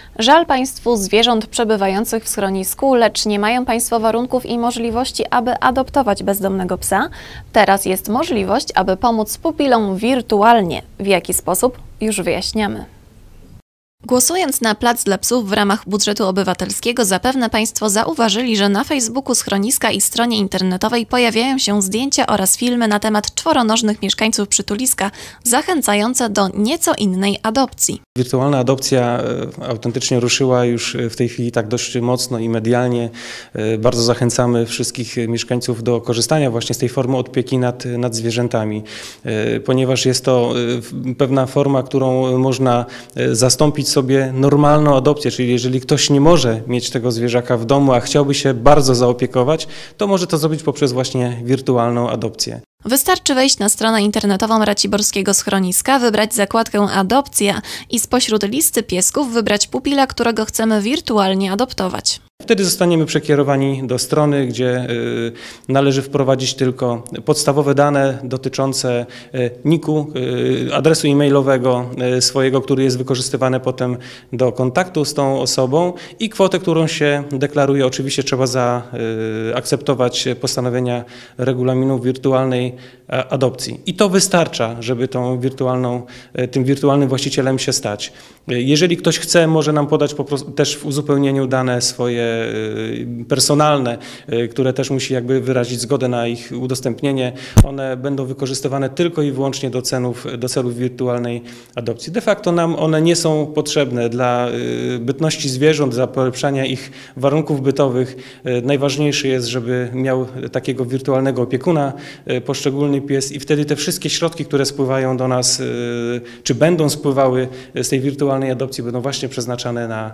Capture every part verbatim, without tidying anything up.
Żal Państwu zwierząt przebywających w schronisku, lecz nie mają Państwo warunków i możliwości, aby adoptować bezdomnego psa. Teraz jest możliwość, aby pomóc pupilom wirtualnie. W jaki sposób? Już wyjaśniamy. Głosując na Plac dla Psów w ramach budżetu obywatelskiego, zapewne Państwo zauważyli, że na Facebooku schroniska i stronie internetowej pojawiają się zdjęcia oraz filmy na temat czworonożnych mieszkańców przytuliska, zachęcające do nieco innej adopcji. Wirtualna adopcja autentycznie ruszyła już w tej chwili tak dość mocno i medialnie. Bardzo zachęcamy wszystkich mieszkańców do korzystania właśnie z tej formy opieki nad, nad zwierzętami, ponieważ jest to pewna forma, którą można zastąpić sobie normalną adopcję, czyli jeżeli ktoś nie może mieć tego zwierzaka w domu, a chciałby się bardzo zaopiekować, to może to zrobić poprzez właśnie wirtualną adopcję. Wystarczy wejść na stronę internetową Raciborskiego Schroniska, wybrać zakładkę Adopcja i spośród listy piesków wybrać pupila, którego chcemy wirtualnie adoptować. Wtedy zostaniemy przekierowani do strony, gdzie y, należy wprowadzić tylko podstawowe dane dotyczące y, niku, y, adresu e-mailowego y, swojego, który jest wykorzystywany potem do kontaktu z tą osobą i kwotę, którą się deklaruje. Oczywiście trzeba zaakceptować y, postanowienia regulaminu wirtualnej a, adopcji. I to wystarcza, żeby tą wirtualną, y, tym wirtualnym właścicielem się stać. Y, jeżeli ktoś chce, może nam podać po prostu też w uzupełnieniu dane swoje personalne, które też musi jakby wyrazić zgodę na ich udostępnienie. One będą wykorzystywane tylko i wyłącznie do celów, do celów wirtualnej adopcji. De facto nam one nie są potrzebne dla bytności zwierząt, dla polepszania ich warunków bytowych. Najważniejsze jest, żeby miał takiego wirtualnego opiekuna poszczególny pies i wtedy te wszystkie środki, które spływają do nas, czy będą spływały z tej wirtualnej adopcji, będą właśnie przeznaczane na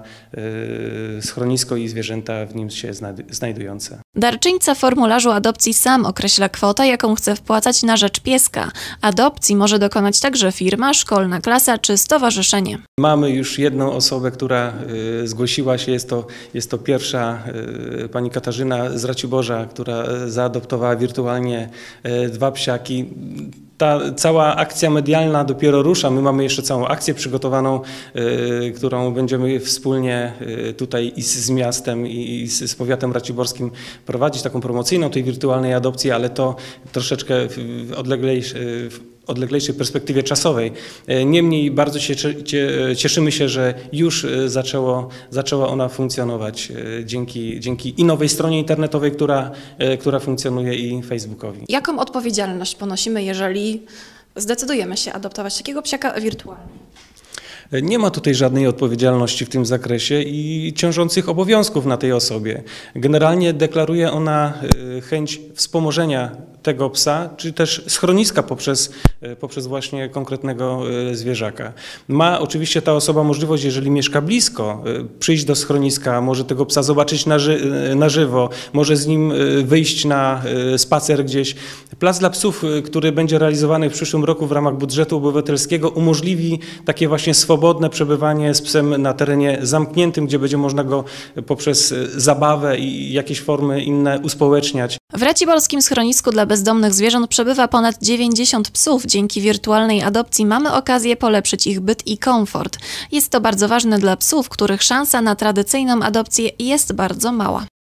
schronisko i zwierzęta w nim się znajdujące. Darczyńca formularzu adopcji sam określa kwotę, jaką chce wpłacać na rzecz pieska. Adopcji może dokonać także firma, szkolna klasa czy stowarzyszenie. Mamy już jedną osobę, która y, zgłosiła się, jest to, jest to pierwsza y, pani Katarzyna z Raciborza, która zaadoptowała wirtualnie y, dwa psiaki. Ta cała akcja medialna dopiero rusza. My mamy jeszcze całą akcję przygotowaną, y, którą będziemy wspólnie y, tutaj i z, z miastem i, i z, z powiatem raciborskim prowadzić, taką promocyjną tej wirtualnej adopcji, ale to troszeczkę w odleglejszej, w odleglejszej perspektywie czasowej. Niemniej bardzo się cieszymy się, że już zaczęło, zaczęła ona funkcjonować dzięki, dzięki i nowej stronie internetowej, która, która funkcjonuje, i Facebookowi. Jaką odpowiedzialność ponosimy, jeżeli zdecydujemy się adoptować takiego psiaka wirtualnie? Nie ma tutaj żadnej odpowiedzialności w tym zakresie i ciążących obowiązków na tej osobie. Generalnie deklaruje ona chęć wspomożenia tego psa, czy też schroniska poprzez, poprzez właśnie konkretnego zwierzaka. Ma oczywiście ta osoba możliwość, jeżeli mieszka blisko, przyjść do schroniska, może tego psa zobaczyć na, ży na żywo, może z nim wyjść na spacer gdzieś. Plac dla Psów, który będzie realizowany w przyszłym roku w ramach budżetu obywatelskiego, umożliwi takie właśnie swobodne przebywanie z psem na terenie zamkniętym, gdzie będzie można go poprzez zabawę i jakieś formy inne uspołeczniać. W Raciborskim Schronisku dla bezdomnych zwierząt przebywa ponad dziewięćdziesiąt psów. Dzięki wirtualnej adopcji mamy okazję polepszyć ich byt i komfort. Jest to bardzo ważne dla psów, których szansa na tradycyjną adopcję jest bardzo mała.